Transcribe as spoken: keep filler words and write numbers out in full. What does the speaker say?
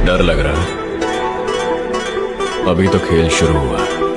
डर लग रहा है? अभी तो खेल शुरू हुआ है।